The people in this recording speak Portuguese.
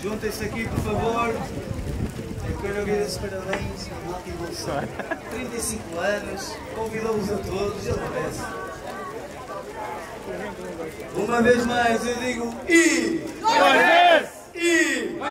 Juntem-se aqui, por favor. Eu quero ouvir esses parabéns. 35 anos, convidou-vos a todos, ele merece. Uma vez mais eu digo I!